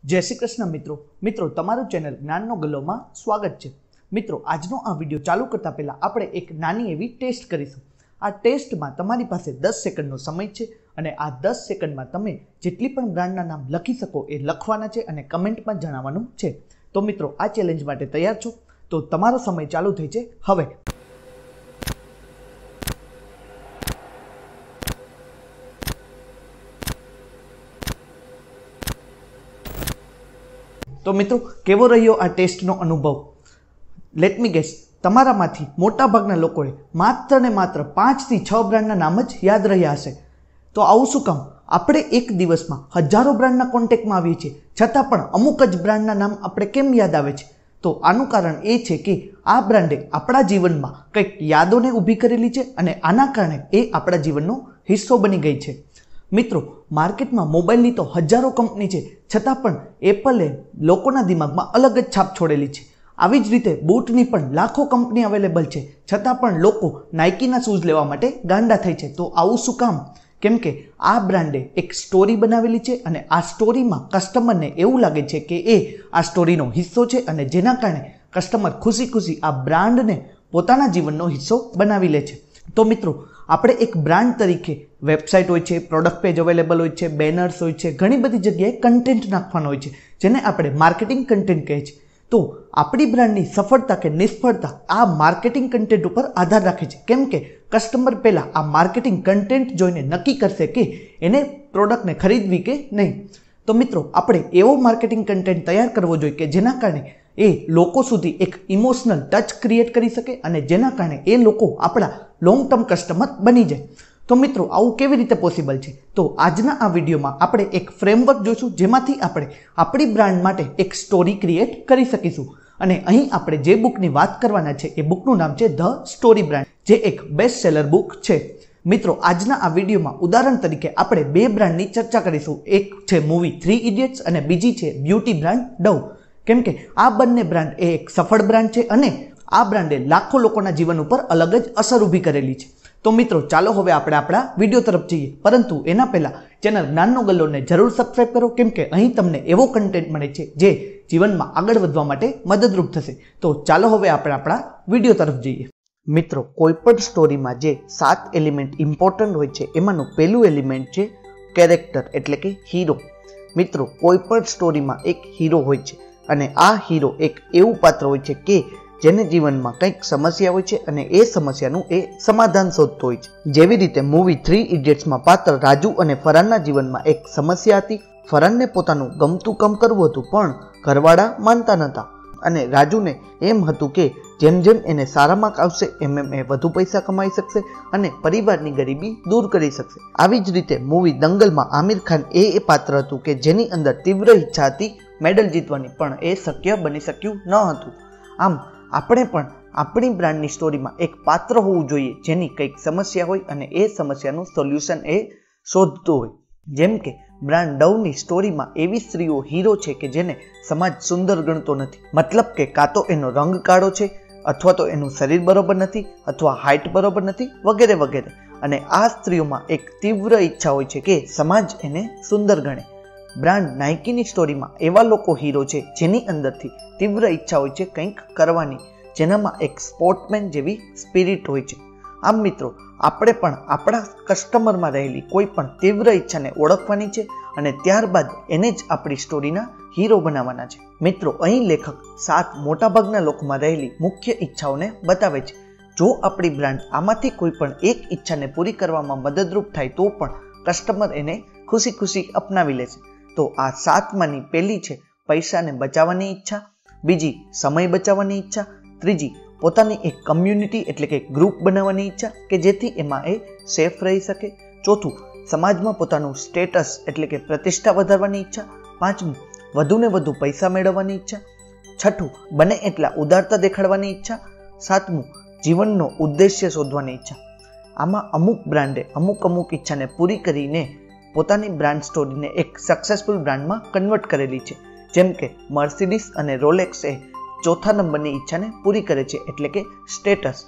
जय श्री कृष्ण मित्रों तमारू चेनल ज्ञाननो गल्लोमां स्वागत है। मित्रों आजनो आ विडियो चालू करता पहला आपणे एक नानी एवी टेस्ट करीशुं। आ टेस्ट में तमारी पासे 10 सेकंडनो समय छे अने आ 10 सेकंड में तमे जेटली पण ब्रांडना नाम लखी सको ए लखवाना छे अने कमेंट में जणाववानुं छे। तो मित्रों आ चेलेंज माटे तैयार छो? तो तमारो समय चालू थई छे हवे। तो मित्रों केवो रह्यो आ टेस्टनो अनुभव? लेट मी गेस, तमारामांथी मोटा भागना लोकोए मात्र ने मात्र 5 થી 6 ब्रांडना नाम ज याद रह्या हशे। तो आवुं शुं काम? आपणे एक दिवसमां हजारों ब्रांडना कॉन्टेक्टमां आवीए छीए छतां पण अमुक ज ब्रांडना नाम आपणे केम याद आवे छे? तो आनुं कारण ए छे के आ ब्रांडे आपणा जीवनमां कंईक यादोने ऊभी करेली छे अने आना कारणे ए आपणा जीवननो हिस्सो बनी गई छे। मित्रों मार्केट में मोबाइल की तो हजारों कंपनी है छतां पण एपले लोकोना दिमाग में अलग ज छाप छोड़ेली है। आवी ज रीते बूटनी पण लाखों कंपनी अवेलेबल है छतां पण लोको नाइकीना शूज लेवा माटे गांडा थई छे। तो आवुं शुं काम? केम के आ ब्रांडे एक स्टोरी बनावेली है अने आ स्टोरी में कस्टमर ने एवुं लागे छे के ए आ स्टोरीनो हिस्सो छे अने जेना कारणे कस्टमर खुशी खुशी आ ब्रांड ने पोताना जीवननो हिस्सो बनावी ले छे। तो मित्रों આપણે એક બ્રાન્ડ તરીકે વેબસાઇટ હોય છે, પ્રોડક્ટ પેજ અવેલેબલ હોય છે, બેનર્સ હોય છે, ઘણી બધી જગ્યાએ કન્ટેન્ટ નાખવાનો હોય છે જેને આપણે માર્કેટિંગ કન્ટેન્ટ કહે છે। તો આપણી બ્રાન્ડની સફળતા કે નિષ્ફળતા આ માર્કેટિંગ કન્ટેન્ટ ઉપર આધાર રાખે છે, કેમ કે કસ્ટમર પહેલા આ માર્કેટિંગ કન્ટેન્ટ જોઈને નક્કી કરશે કે એને પ્રોડક્ટને ખરીદવી કે નહીં। તો મિત્રો આપણે એવો માર્કેટિંગ કન્ટેન્ટ તૈયાર કરવો જોઈએ કે જેના કારણે એ લોકો સુધી એક ઇમોશનલ ટચ ક્રિએટ કરી શકે અને જેના કારણે એ લોકો આપણા લોંગ ટર્મ કસ્ટમર બની જાય। તો મિત્રો આવું કેવી રીતે પોસિબલ છે? તો આજના આ વિડીયોમાં આપણે એક ફ્રેમવર્ક જોઈશું જેમાંથી આપણે આપણી બ્રાન્ડ માટે એક સ્ટોરી ક્રિએટ કરી શકીશું। અને અહીં આપણે જે બુકની વાત કરવાના છે એ બુકનું નામ છે ધ સ્ટોરી બ્રાન્ડ, જે એક બેસ્ટ સેલર બુક છે। મિત્રો આજના આ વિડીયોમાં ઉદાહરણ તરીકે આપણે બે બ્રાન્ડની ચર્ચા કરીશું। એક છે મૂવી 3 ઇડિયટ્સ અને બીજી છે બ્યુટી બ્રાન્ડ ડવ। કેમ કે આ બંને બ્રાન્ડ એ એક સફળ બ્રાન્ડ છે અને આ બ્રાન્ડે લાખો લોકોના જીવન ઉપર અલગ જ અસર ઊભી કરેલી છે। તો મિત્રો ચાલો હવે આપણે આપણા વિડીયો તરફ જઈએ, પરંતુ એના પહેલા ચેનલ જ્ઞાનનો ગલ્લોને જરૂર સબસ્ક્રાઇબ કરો, કેમ કે અહીં તમને એવો કન્ટેન્ટ મળે છે જે જીવનમાં આગળ વધવા માટે મદદરૂપ થશે। તો ચાલો હવે આપણે આપણા વિડીયો તરફ જઈએ। મિત્રો કોઈપણ સ્ટોરીમાં જે 7 એલિમેન્ટ ઇમ્પોર્ટન્ટ હોય છે એમાંનું પહેલું એલિમેન્ટ છે કેરેક્ટર એટલે કે હીરો। મિત્રો કોઈપણ સ્ટોરીમાં એક હીરો હોય છે અને આ હીરો એક એવું પાત્ર હોય છે કે જેને જીવનમાં કંઈક સમસ્યા હોય છે અને એ સમસ્યાનું એ સમાધાન શોધતો હોય છે। જેવી રીતે મૂવી 3 ઇડિયટ્સમાં પાત્ર રાજુ અને ફરહાનના જીવનમાં એક સમસ્યા હતી। ફરહાનને પોતાનું ગમતું કામ કરવું હતું પણ ઘરવાળા માનતા નહોતા અને રાજુને એમ હતું કે જેમ જેમ એને સારા માર્ક આવશે એમ એમ એ વધુ પૈસા કમાઈ શકશે અને પરિવારની ગરીબી દૂર કરી શકશે। આવી જ રીતે મૂવી દંગલમાં આમિર ખાન એ પાત્ર હતું કે જેની અંદર તીવ્ર ઈચ્છા હતી મેડલ જીતવાની, પણ એ શક્ય બની શક્યું ન હતું। આમ આપણે પણ આપણી બ્રાન્ડની સ્ટોરીમાં એક પાત્ર હોવું જોઈએ જેની કંઈક સમસ્યા હોય અને એ સમસ્યાનું સોલ્યુશન એ શોધતું હોય। જેમ કે બ્રાન્ડ ડવની સ્ટોરીમાં એવી સ્ત્રીઓ હીરો છે કે જેને સમાજ સુંદર ગણતો નથી, મતલબ કે કાં તો એનો રંગ કાળો છે અથવા તો એનું શરીર બરોબર નથી અથવા હાઇટ બરોબર નથી વગેરે વગેરે, અને આ સ્ત્રીઓમાં એક તીવ્ર ઈચ્છા હોય છે કે સમાજ એને સુંદર ગણે। બ્રાન્ડ નાઇકીની સ્ટોરીમાં એવા લોકો હીરો છે જેની અંદરથી તીવ્ર ઈચ્છા હોય છે કંઈક કરવાની, જેનામાં એક સ્પોર્ટમેન જેવી સ્પિરિટ હોય છે। આમ મિત્રો આપણે પણ આપણા કસ્ટમરમાં રહેલી કોઈ પણ તીવ્ર ઈચ્છાને ઓળખવાની છે અને ત્યારબાદ એને જ આપણી સ્ટોરીના હીરો બનાવવાના છે। મિત્રો અહીં લેખક 7 મોટાભાગના લોકોમાં રહેલી મુખ્ય ઈચ્છાઓને બતાવે છે। જો આપણી બ્રાન્ડ આમાંથી કોઈ પણ એક ઈચ્છાને પૂરી કરવામાં મદદરૂપ થાય તો પણ કસ્ટમર એને ખુશી ખુશી અપનાવી લે છે। તો આ 7માની પહેલી છે પૈસાને બચાવવાની ઈચ્છા, બીજી સમય બચાવવાની ઈચ્છા, ત્રીજી પોતાની એક કમ્યુનિટી એટલે કે ગ્રુપ બનાવવાની ઈચ્છા કે જેથી એમાં એ સેફ રહી શકે, ચોથું સમાજમાં પોતાનું સ્ટેટસ એટલે કે પ્રતિષ્ઠા વધારવાની ઈચ્છા, પાંચમું વધુને વધુ પૈસા મેળવવાની ઈચ્છા, છઠ્ઠું બને એટલા ઉદારતા દેખાડવાની ઈચ્છા, સાતમું જીવનનો ઉદ્દેશ્ય શોધવાની ઈચ્છા। આમાં અમુક બ્રાન્ડે અમુક ઈચ્છાને પૂરી કરીને પોતાની બ્રાન્ડ સ્ટોરીને એક સક્સેસફુલ બ્રાન્ડમાં કન્વર્ટ કરેલી છે। જેમ કે મર્સિડીઝ અને રોલેક્સ એ ચોથા નંબરની ઈચ્છાને પૂરી કરે છે એટલે કે સ્ટેટસ।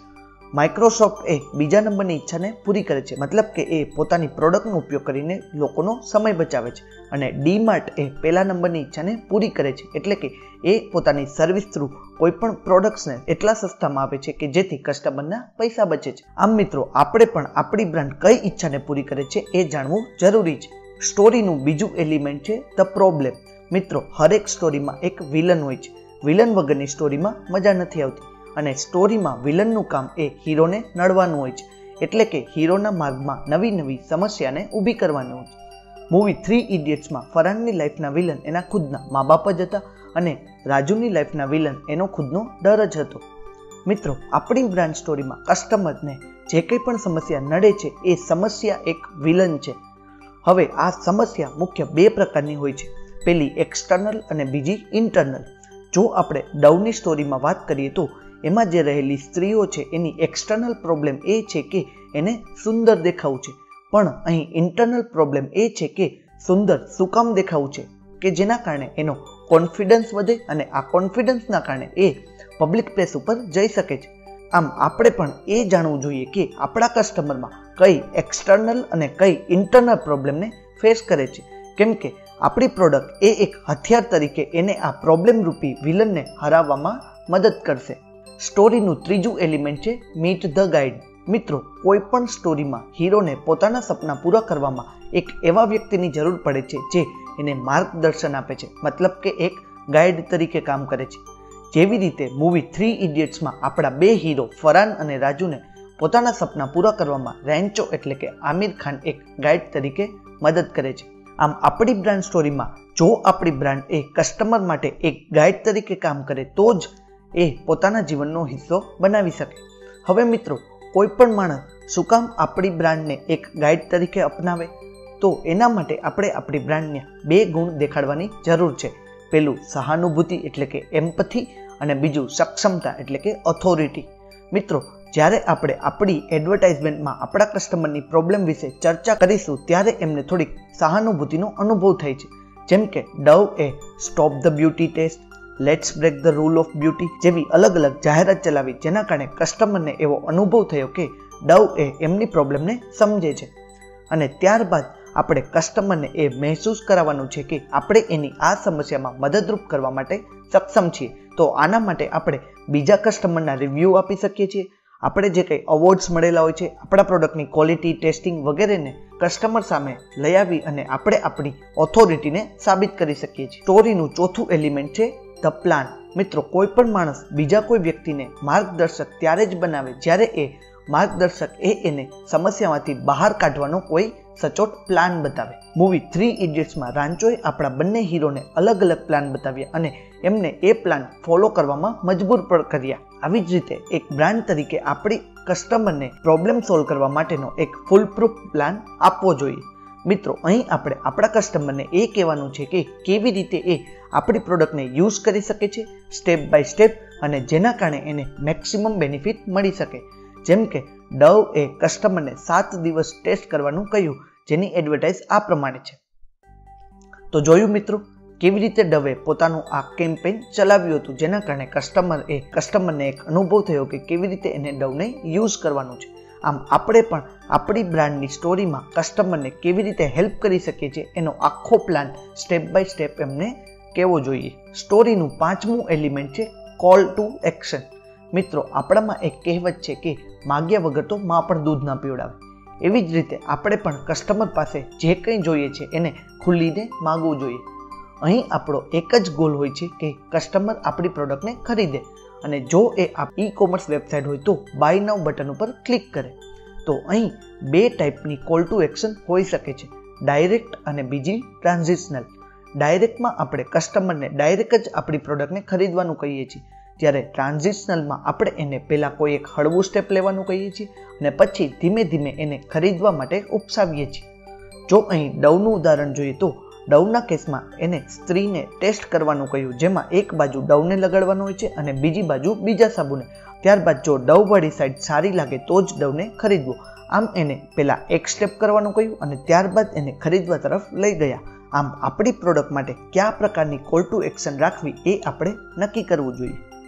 માઇક્રોસોફ્ટ એ બીજા નંબરની ઈચ્છાને પૂરી કરે છે, મતલબ કે એ પોતાની પ્રોડક્ટનો ઉપયોગ કરીને લોકોનો સમય બચાવે છે. અને ડીમાર્ટ એ પહેલા નંબરની ઈચ્છાને પૂરી કરે છે, એટલે કે એ પોતાની સર્વિસ થ્રુ કોઈ પણ પ્રોડક્ટ્સને એટલા સસ્તામાં આપે છે કે જેથી કસ્ટમરના પૈસા બચે છે. આમ મિત્રો, આપણે પણ આપણી બ્રાન્ડ કઈ ઈચ્છાને પૂરી કરે છે એ જાણવું જરૂરી છે. સ્ટોરીનું બીજું એલિમેન્ટ છે ધ પ્રોબ્લેમ. મિત્રો, હરેક સ્ટોરીમાં એક વિલન હોય છે. વિલન વગરની સ્ટોરીમાં મજા નથી આવતી અને સ્ટોરીમાં વિલનનું કામ એ હીરોને નડવાનું હોય છે, એટલે કે હીરોના માર્ગમાં નવી નવી સમસ્યાને ઊભી કરવાની હોય છે. મૂવી 3 ઇડિયટ્સમાં ફરહાનની લાઈફના વિલન એના ખુદના મા બાપ જ હતા અને રાજુની લાઈફના વિલન એનો ખુદનો ડર જ હતો. મિત્રો, આપણી બ્રાન્ડ સ્ટોરીમાં કસ્ટમરને જે કંઈ પણ સમસ્યા નડે છે એ સમસ્યા એક વિલન છે. હવે આ સમસ્યા મુખ્ય 2 પ્રકારની હોય છે, પહેલી એક્સટર્નલ અને બીજી ઇન્ટરનલ. જો આપણે ડવની સ્ટોરીમાં વાત કરીએ તો એમાં જે રહેલી સ્ત્રીઓ છે એની એક્સટર્નલ પ્રોબ્લેમ એ છે કે એને સુંદર દેખાવું છે, પણ અહીં ઇન્ટરનલ પ્રોબ્લેમ એ છે કે સુંદર શું કામ દેખાવું છે કે જેના કારણે એનો કોન્ફિડન્સ વધે અને આ કોન્ફિડન્સના કારણે એ પબ્લિક પ્લેસ ઉપર જઈ શકે છે. આમ આપણે પણ એ જાણવું જોઈએ કે આપણા કસ્ટમરમાં કઈ એક્સટર્નલ અને કઈ ઇન્ટરનલ પ્રોબ્લેમને ફેસ કરે છે, કેમ કે આપણી પ્રોડક્ટ એ એક હથિયાર તરીકે એને આ પ્રોબ્લેમ રૂપી વિલનને હરાવવામાં મદદ કરશે. સ્ટોરીનું ત્રીજું એલિમેન્ટ છે મીટ ધ ગાઈડ. મિત્રો, કોઈ પણ સ્ટોરીમાં હીરોને પોતાના સપના પૂરા કરવામાં એક એવા વ્યક્તિની જરૂર પડે છે જે એને માર્ગદર્શન આપે છે, મતલબ કે એક ગાઈડ તરીકે કામ કરે છે. જેવી રીતે મૂવી 3 ઇડિયટ્સમાં આપણા 2 હીરો ફરહાન અને રાજુને પોતાના સપના પૂરા કરવામાં રેન્ચો એટલે કે આમિર ખાન એક ગાઈડ તરીકે મદદ કરે છે. આમ આપણી બ્રાન્ડ સ્ટોરીમાં જો આપણી બ્રાન્ડ એ કસ્ટમર માટે એક ગાઈડ તરીકે કામ કરે તો જ એ પોતાના જીવનનો હિસ્સો બનાવી શકે. હવે મિત્રો, કોઈ પણ માણસ શું કામ આપણી બ્રાન્ડને એક ગાઈડ તરીકે અપનાવે? તો એના માટે આપણે આપણી બ્રાન્ડને 2 ગુણ દેખાડવાની જરૂર છે. પહેલું સહાનુભૂતિ એટલે કે એમ્પથી અને બીજું સક્ષમતા એટલે કે ઓથોરિટી. મિત્રો, જ્યારે આપણે આપણી એડવર્ટાઇઝમેન્ટમાં આપણા કસ્ટમરની પ્રોબ્લેમ વિશે ચર્ચા કરીશું ત્યારે એમને થોડીક સહાનુભૂતિનો અનુભવ થાય છે. જેમ કે ડવ એ stop the beauty test, let's break the rule of beauty જેવી અલગ અલગ જાહેરાત ચલાવી, જેના કારણે કસ્ટમરને એવો અનુભવ થયો કે ડવ એ એમની પ્રોબ્લેમને સમજે છે. અને ત્યારબાદ આપણે કસ્ટમરને એ મહેસૂસ કરાવવાનું છે કે આપણે એની આ સમસ્યામાં મદદરૂપ કરવા માટે સક્ષમ છીએ. તો આના માટે આપણે બીજા કસ્ટમરના રિવ્યૂ આપી શકીએ છીએ. આપણે જે કંઈ અવોર્ડ્સ મળેલા હોય છે આપણા પ્રોડક્ટની ક્વોલિટી ટેસ્ટિંગ વગેરેને કસ્ટમર સામે લઈ આવી અને આપણે આપણી ઓથોરિટીને સાબિત કરી શકીએ છીએ. સ્ટોરીનું ચોથું એલિમેન્ટ છે ધ પ્લાન. મિત્રો, કોઈ પણ માણસ બીજા કોઈ વ્યક્તિને માર્ગદર્શક ત્યારે જ બનાવે જ્યારે એ માર્ગદર્શક એને સમસ્યામાંથી બહાર કાઢવાનો કોઈ સચોટ પ્લાન બતાવે. મૂવી 3 ઇડિયટ્સમાં રાંચોએ આપણા બંને હીરોને અલગ અલગ પ્લાન બતાવ્યા અને એમને એ પ્લાન ફોલો કરવામાં મજબૂર પણ કર્યા. આવી જ રીતે એક બ્રાન્ડ તરીકે આપણી કસ્ટમરને પ્રોબ્લેમ સોલ્વ કરવા માટેનો એક ફૂલ પ્રૂફ પ્લાન આપવો જોઈએ. મિત્રો, અહીં આપણે આપણા કસ્ટમરને એ કહેવાનું છે કે કેવી રીતે એ આપણી પ્રોડક્ટને યુઝ કરી શકે છે સ્ટેપ બાય સ્ટેપ, અને જેના કારણે એને મેક્સિમમ બેનિફિટ મળી શકે. જેમ કે ડવ એ કસ્ટમરને 7 દિવસ ટેસ્ટ કરવાનું કહ્યું, જેની એડવર્ટાઇઝ આ પ્રમાણે છે. તો જોયું મિત્રો, કેવી રીતે ડવે પોતાનું આ કેમ્પેઇન ચલાવ્યું હતું, જેના કારણે કસ્ટમરને એક અનુભવ થયો કે કેવી રીતે એને ડવને યુઝ કરવાનું છે. આમ આપણે પણ આપણી બ્રાન્ડની સ્ટોરીમાં કસ્ટમરને કેવી રીતે હેલ્પ કરી શકીએ છીએ એનો આખો પ્લાન સ્ટેપ બાય સ્ટેપ એમને કહેવો જોઈએ. સ્ટોરીનું 5મું એલિમેન્ટ છે કોલ ટુ એક્શન. મિત્રો, આપણામાં એક કહેવત છે કે માગ્યા વગર તો માં પણ દૂધ ના પીવડાવે. એવી જ રીતે આપણે પણ કસ્ટમર પાસે જે કંઈ જોઈએ છે એને ખુલ્લીને માગવું જોઈએ. અહીં આપણો એક જ ગોલ હોય છે કે કસ્ટમર આપણી પ્રોડક્ટને ખરીદે, અને જો એ ઈ કોમર્સ વેબસાઇટ હોય તો બાય નાઉ બટન ઉપર ક્લિક કરે. તો અહીં 2 ટાઈપની કોલ ટુ એક્શન હોઈ શકે છે, ડાયરેક્ટ અને બીજી ટ્રાન્ઝિશનલ. ડાયરેક્ટમાં આપણે કસ્ટમરને ડાયરેક્ટ જ આપણી પ્રોડક્ટને ખરીદવાનું કહીએ છીએ, જ્યારે ટ્રાન્ઝિશનલમાં આપણે એને પહેલાં કોઈ એક હળવું સ્ટેપ લેવાનું કહીએ છીએ અને પછી ધીમે ધીમે એને ખરીદવા માટે ઉપસાવીએ છીએ. જો અહીં ડવનું ઉદાહરણ જોઈએ તો ડવના કેસમાં એને સ્ત્રીને ટેસ્ટ કરવાનું કહ્યું, જેમાં એક બાજુ ડવને લગાડવાનું હોય છે અને બીજી બાજુ બીજા સાબુને. ત્યારબાદ જો ડવવાળી સાઈડ સારી લાગે તો જ ડવને ખરીદવો. આમ એને પહેલાં એક સ્ટેપ કરવાનું કહ્યું અને ત્યારબાદ એને ખરીદવા તરફ લઈ ગયા. આમ આપણી પ્રોડક્ટ માટે કયા પ્રકારની કોલ ટુ એક્શન રાખવી એ આપણે નક્કી કરવું જોઈએ.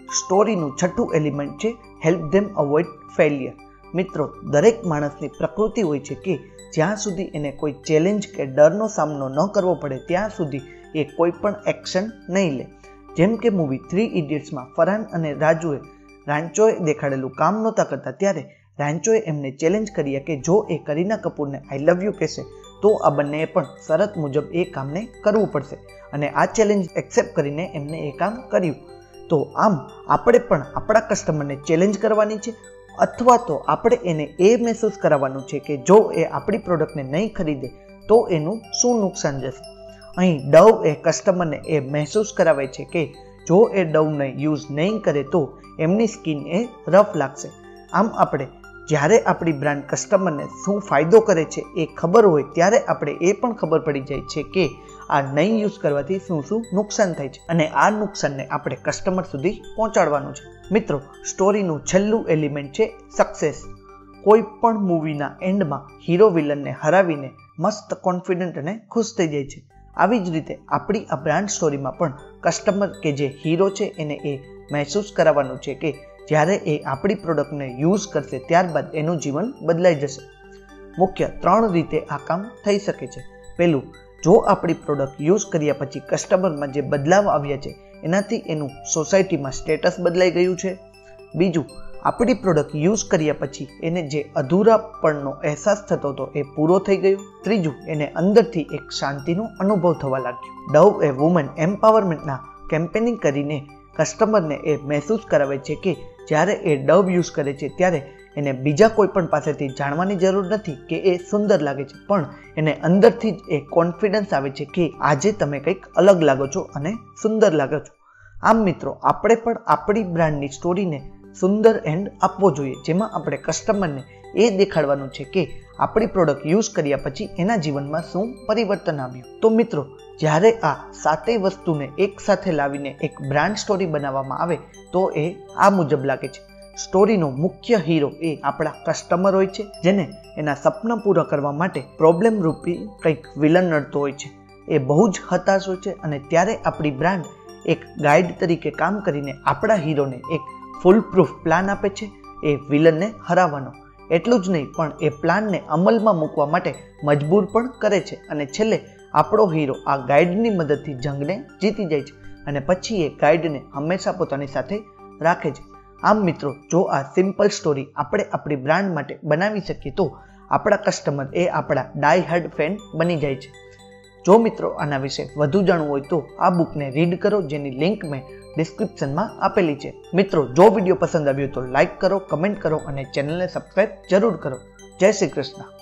સ્ટોરીનું છઠ્ઠું એલિમેન્ટ છે હેલ્પ ધેમ અવોઇડ ફેલિયર. મિત્રો, દરેક માણસની પ્રકૃતિ હોય છે કે જ્યાં સુધી એને કોઈ ચેલેન્જ કે ડરનો સામનો ન કરવો પડે ત્યાં સુધી એ કોઈ પણ એક્શન નહીં લે. જેમ કે મૂવી 3 ઇડિયટ્સમાં ફરહાન અને રાજુએ રાંચોએ દેખાડેલું કામ નહોતા કરતા ત્યારે રાંચોએ એમને ચેલેન્જ કરી કે જો એ કરીના કપૂરને આઈ લવ યુ કહેશે તો આ બંનેએ પણ શરત મુજબ એ કામને કરવું પડશે અને આ ચેલેન્જ એક્સેપ્ટ કરીને એમને એ કામ કર્યું. તો આમ આપણે પણ આપણા કસ્ટમરને ચેલેન્જ કરવાની છે અથવા તો આપણે એને એ મહેસૂસ કરાવવાનું છે કે જો એ આપણી પ્રોડક્ટને નહીં ખરીદે તો એનું શું નુકસાન જશે. અહીં ડવ એ કસ્ટમરને એ મહેસૂસ કરાવે છે કે જો એ ડવને યુઝ નહીં કરે તો એમની સ્કિન એ રફ લાગશે. આમ આપણે જ્યારે આપણી બ્રાન્ડ કસ્ટમરને શું ફાયદો કરે છે એ ખબર હોય ત્યારે આપણે એ પણ ખબર પડી જાય છે કે આ નહીં યુઝ કરવાથી શું શું નુકસાન થાય છે અને આ નુકસાનને આપણે કસ્ટમર સુધી પહોંચાડવાનું છે. મિત્રો, સ્ટોરીનું છેલ્લું એલિમેન્ટ છે સક્સેસ. કોઈ પણ મૂવીના એન્ડમાં હીરો વિલનને હરાવીને મસ્ત કોન્ફિડન્ટ અને ખુશ થઈ જાય છે. આવી જ રીતે આપણી આ બ્રાન્ડ સ્ટોરીમાં પણ કસ્ટમર કે જે હીરો છે એને એ મહેસૂસ કરાવવાનું છે કે જ્યારે એ આપણી પ્રોડક્ટને યુઝ કરશે ત્યારબાદ એનું જીવન બદલાઈ જશે. મુખ્ય 3 રીતે આ કામ થઈ શકે છે. પહેલું, જો આપણી પ્રોડક્ટ યુઝ કર્યા પછી કસ્ટમરમાં જે બદલાવ આવ્યા છે એનાથી એનું સોસાયટીમાં સ્ટેટસ બદલાઈ ગયું છે. બીજું, આપણી પ્રોડક્ટ યુઝ કર્યા પછી એને જે અધૂરાપણનો અહેસાસ થતો હતો એ પૂરો થઈ ગયો. ત્રીજું, એને અંદરથી એક શાંતિનો અનુભવ થવા લાગ્યો. ડવ એ વુમન એમ્પાવરમેન્ટના કેમ્પેનિંગ કરીને કસ્ટમરને એ મહેસૂસ કરાવે છે કે જ્યારે એ ડવ યુઝ કરે છે ત્યારે એને બીજા કોઈ પણ પાસેથી જાણવાની જરૂર નથી કે એ સુંદર લાગે છે, પણ એને અંદરથી જ એ કોન્ફિડન્સ આવે છે કે આજે તમે કંઈક અલગ લાગો છો અને સુંદર લાગો છો. આમ મિત્રો, આપણે પણ આપણી બ્રાન્ડની સ્ટોરીને સુંદર એન્ડ આપવો જોઈએ જેમાં આપણે કસ્ટમરને એ દેખાડવાનું છે કે આપણી પ્રોડક્ટ યુઝ કર્યા પછી એના જીવનમાં શું પરિવર્તન આવ્યું. તો મિત્રો, જ્યારે આ 7 વસ્તુને એક સાથે લાવીને એક બ્રાન્ડ સ્ટોરી બનાવવામાં આવે તો એ આ મુજબ લાગે છે. સ્ટોરીનો મુખ્ય હીરો એ આપણા કસ્ટમર હોય છે જેને એના સપના પૂરા કરવા માટે પ્રોબ્લેમ રૂપી કંઈક વિલન નડતો હોય છે. એ બહુ જ હતાશ હોય છે અને ત્યારે આપણી બ્રાન્ડ એક ગાઈડ તરીકે કામ કરીને આપણા હીરોને એક ફૂલ પ્રૂફ પ્લાન આપે છે એ વિલનને હરાવવાનો. એટલું જ નહીં પણ એ પ્લાનને અમલમાં મૂકવા માટે મજબૂર પણ કરે છે અને છેલ્લે આપણો હીરો આ ગાઈડની મદદથી જંગને જીતી જાય છે અને પછી એ ગાઈડને હંમેશા પોતાની સાથે રાખે છે. આમ મિત્રો, જો આ સિમ્પલ સ્ટોરી આપણે આપણી બ્રાન્ડ માટે બનાવી શકીએ તો આપણા કસ્ટમર એ આપણા ડાય હાર્ડ ફેન બની જાય છે. જો મિત્રો આના વિશે વધુ જાણવું હોય તો આ બુકને રીડ કરો જેની લિંક મેં ડિસ્ક્રિપ્શનમાં આપેલી છે. મિત્રો, જો વિડીયો પસંદ આવ્યો તો લાઈક કરો, કમેન્ટ કરો અને ચેનલને સબસ્ક્રાઈબ જરૂર કરો. જય શ્રી કૃષ્ણ.